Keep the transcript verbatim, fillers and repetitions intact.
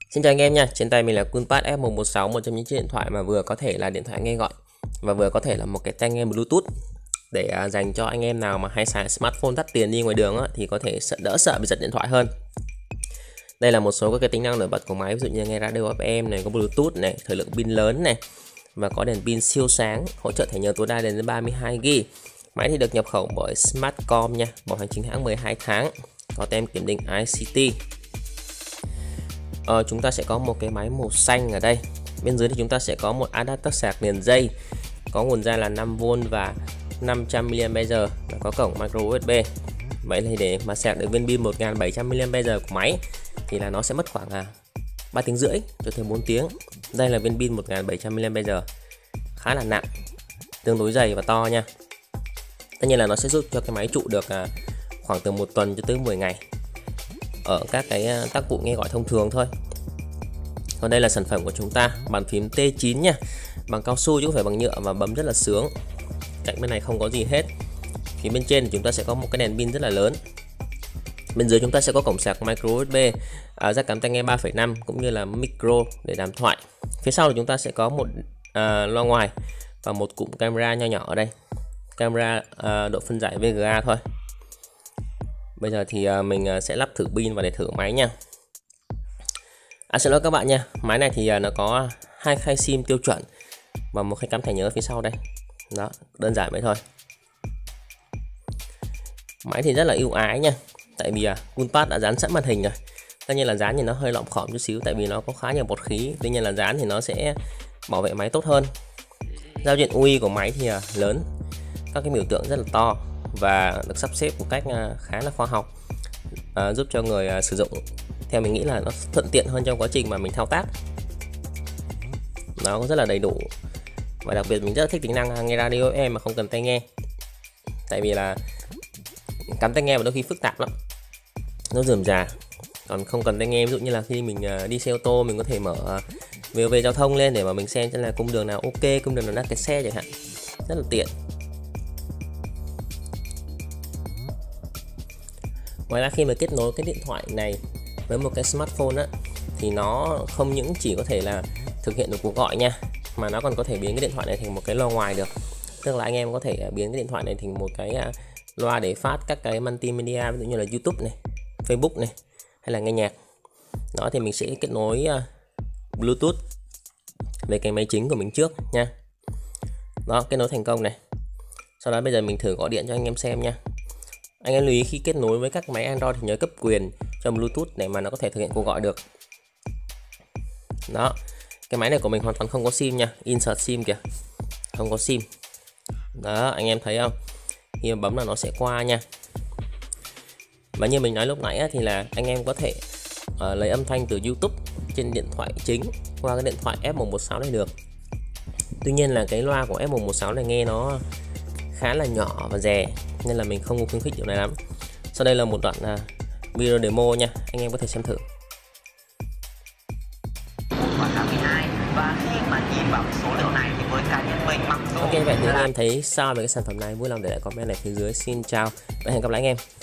Xin chào anh em nha, trên tay mình là Coolpad F một một sáu, một trong những chiếc điện thoại mà vừa có thể là điện thoại nghe gọi và vừa có thể là một cái tai nghe Bluetooth để à, dành cho anh em nào mà hay xài smartphone đắt tiền đi ngoài đường á, thì có thể sợ, đỡ sợ bị giật điện thoại hơn. Đây là một số các cái tính năng nổi bật của máy, ví dụ như nghe radio ép em này, có Bluetooth này, thời lượng pin lớn này và có đèn pin siêu sáng, hỗ trợ thẻ nhớ tối đa đến ba mươi hai gi-ga-bai. Máy thì được nhập khẩu bởi Smartcom nha, bảo hành chính hãng mười hai tháng, có tem kiểm định i xê tê. Ờ, chúng ta sẽ có một cái máy màu xanh ở đây. Bên dưới thì chúng ta sẽ có một adapter sạc liền dây, có nguồn ra là năm vôn và năm trăm mi li am pe giờ, và có cổng micro u ét bê. Vậy thì để mà sạc được viên pin một nghìn bảy trăm mi li am pe giờ của máy thì là nó sẽ mất khoảng à, ba tiếng rưỡi cho tới bốn tiếng. Đây là viên pin một nghìn bảy trăm mi li am pe giờ, khá là nặng, tương đối dày và to nha. Tất nhiên là nó sẽ giúp cho cái máy trụ được à, khoảng từ một tuần cho tới mười ngày ở các cái tác vụ nghe gọi thông thường thôi. Còn đây là sản phẩm của chúng ta, bàn phím T chín nha, bằng cao su chứ không phải bằng nhựa và bấm rất là sướng. Cạnh bên này không có gì hết. Phía bên trên thì chúng ta sẽ có một cái đèn pin rất là lớn. Bên dưới chúng ta sẽ có cổng sạc micro u ét bê, à, jack cắm tai nghe ba phẩy năm cũng như là micro để đàm thoại. Phía sau thì chúng ta sẽ có một à, loa ngoài và một cụm camera nho nhỏ ở đây. Camera à, độ phân giải vê giê a thôi. Bây giờ thì à, mình à, sẽ lắp thử pin và để thử máy nha. À, xin lỗi các bạn nha, máy này thì à, nó có hai khay sim tiêu chuẩn và một khay cắm thẻ nhớ phía sau đây. Đó, đơn giản vậy thôi. Máy thì rất là ưu ái nha, tại vì à, Coolpad đã dán sẵn màn hình rồi. Tất nhiên là dán thì nó hơi lỏng khỏm chút xíu, tại vì nó có khá nhiều bọt khí. Tuy nhiên là dán thì nó sẽ bảo vệ máy tốt hơn. Giao diện u i của máy thì à, lớn, các cái biểu tượng rất là to và được sắp xếp một cách à, khá là khoa học, à, giúp cho người à, sử dụng theo mình nghĩ là nó thuận tiện hơn trong quá trình mà mình thao tác. Nó rất là đầy đủ và đặc biệt mình rất là thích tính năng nghe radio ép em mà không cần tai nghe, tại vì là cắm tai nghe và đôi khi phức tạp lắm, nó rườm rà. Còn không cần tai nghe, ví dụ như là khi mình đi xe ô tô mình có thể mở vê o vê giao thông lên để mà mình xem xem là cung đường nào ok, cung đường nào đang kẹt xe chẳng hạn, rất là tiện. Ngoài ra khi mà kết nối cái điện thoại này với một cái smartphone á, thì nó không những chỉ có thể là thực hiện được cuộc gọi nha, mà nó còn có thể biến cái điện thoại này thành một cái loa ngoài được. Tức là anh em có thể biến cái điện thoại này thành một cái loa để phát các cái multimedia, ví dụ như là YouTube này, Facebook này, hay là nghe nhạc. Đó thì mình sẽ kết nối Bluetooth về cái máy chính của mình trước nha. Đó, kết nối thành công này. Sau đó bây giờ mình thử gọi điện cho anh em xem nha. Anh em lưu ý khi kết nối với các máy Android thì nhớ cấp quyền cho Bluetooth để mà nó có thể thực hiện cuộc gọi được. Đó, cái máy này của mình hoàn toàn không có sim nha, insert sim kìa, không có sim. Đó, anh em thấy không? Khi mà bấm là nó sẽ qua nha. Và như mình nói lúc nãy á, thì là anh em có thể uh, lấy âm thanh từ YouTube trên điện thoại chính qua cái điện thoại F một một sáu này được. Tuy nhiên là cái loa của F một một sáu này nghe nó khá là nhỏ và rè, nên là mình không khuyến khích điều này lắm. Sau đây là một đoạn uh, video demo nha, anh em có thể xem thử. Và khi mà nhìn vào số liệu này thì với cá nhân mình mặc dù ok, vậy thì anh em thấy sao về cái sản phẩm này, vui lòng để lại comment ở phía dưới. Xin chào và hẹn gặp lại anh em.